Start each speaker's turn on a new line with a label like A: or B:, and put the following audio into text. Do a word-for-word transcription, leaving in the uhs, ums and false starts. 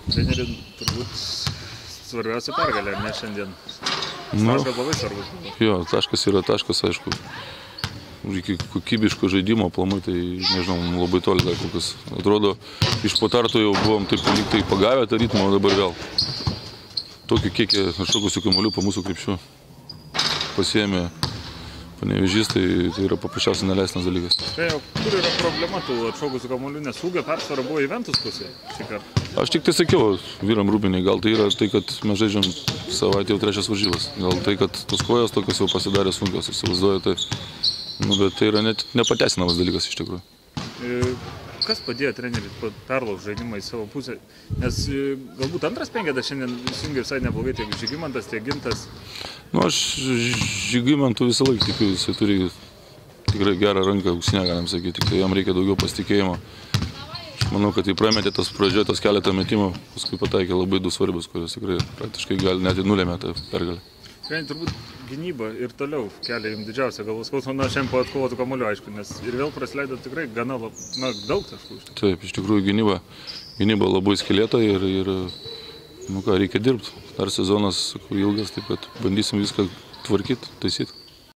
A: Treneri, turbūt svarbiausia pergalė, ne šiandien.
B: Nu,
A: Taškas labai svarbus.
B: jo, taškas yra taškas, aišku. Iki kokybiško žaidimo aplamai, tai nežinau, labai toli dar kol kas. Atrodo, iš po tarto jau buvom taip lyg tai pagavę tą ritmą, o dabar vėl. Tokį kiekį atšokusių kamuolių po mūsų krepšių pasiėmė Panevėžys, tai, tai yra paprasčiausiai neleistinas dalykas.
A: Tai jau, kur yra problema tų atšokusių kamuolių, nes ūgio persvara buvo Juventus pusėje šį kartą?
B: Aš tik tai sakiau vyram rūpiniai, gal tai yra tai, kad mes žaidžiam savaitę jau trečias varžybas. Gal tai, kad tos kojos tokios jau pasidarė sunkios, įsivaizduoju, tai, nu, bet tai yra net nepateisinamas dalykas iš tikrųjų.
A: E, kas padėjo treneriui perlaužti žaidimą į savo pusę? Nes e, galbūt antras penkiasdešimt šiandien įsijungė visai neblogai, tiek Žygimantas, tiek Gintas.
B: Nu, aš Žygimantų visą laiką tikiu, jisai turi tikrai gerą ranką, auksinę, galim sakyti, tik tai jam reikia daugiau pasitikėjimo. Aš manau, kad jį prametė tas pradžioje, tas keletą metimų, paskui pataikė labai du svarbius, kurios tikrai praktiškai gali net ir nulėmė tą pergalę.
A: Treneri, turbūt gynyba ir toliau kelia jums didžiausią galvos skausmą, na, šiandien po atkovotų kamuolių, aišku, nes ir vėl praleido tikrai gana na, daug taškų.
B: Taip, iš tikrųjų gynyba, gynyba labai skylėta ir, ir nu ką, reikia dirbti. Dar sezonas ilgas, taip kad bandysim viską tvarkyti, taisyti.